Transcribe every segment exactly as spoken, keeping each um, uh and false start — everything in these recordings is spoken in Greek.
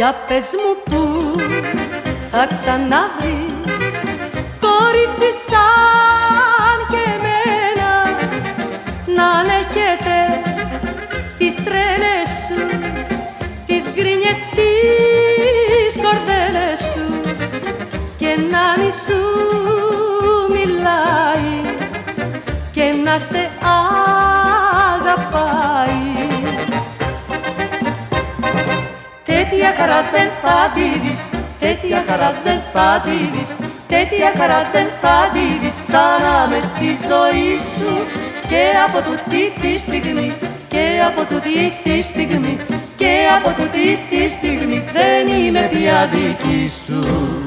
Για πες μου πού θα ξαναβρεις κορίτσι σαν και εμένα, να ανέχεται τις τρέλες σου, τις γκρίνιες, τις κορδέλες σου και να μη σου μιλάει και να σε αγαπάει. Τέτοια χαρά δεν θα τη δεις, τέτοια χαρά δεν θα τη δεις, τέτοια χαρά δεν θα τη δεις ξανά μες στη ζωή σου. Και από τούτη τη στιγμή, και από τούτη τη στιγμή, και από τούτη τη στιγμή δεν είμαι πια δική σου.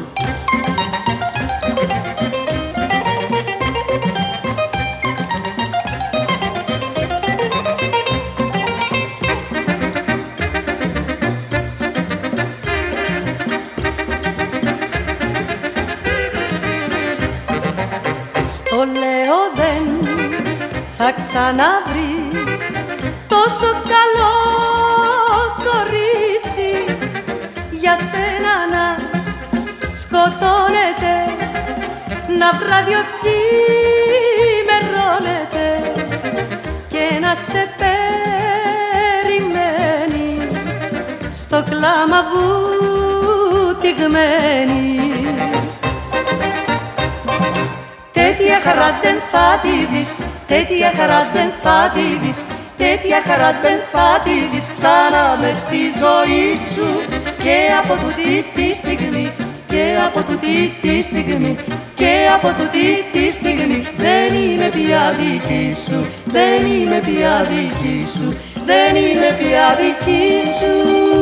Το λέω δεν θα ξαναβρεις τόσο καλό κορίτσι για σένα να σκοτώνεται, να βραδιοξημερώνεται και να σε περιμένει στο κλάμα βουτυγμένη. Τέτοια χαρά δεν θα τη δεις, τέτοια χαρά δεν θα τη δεις, τέτοια χαρά δεν θα τη δεις ξανά μες στη ζωή σου. Και από τούτη τη στιγμή, και από τούτη τη στιγμή, και από τούτη τη στιγμή δεν είμαι πια δική σου, δεν είμαι πια δική σου, δεν είμαι πια δική σου.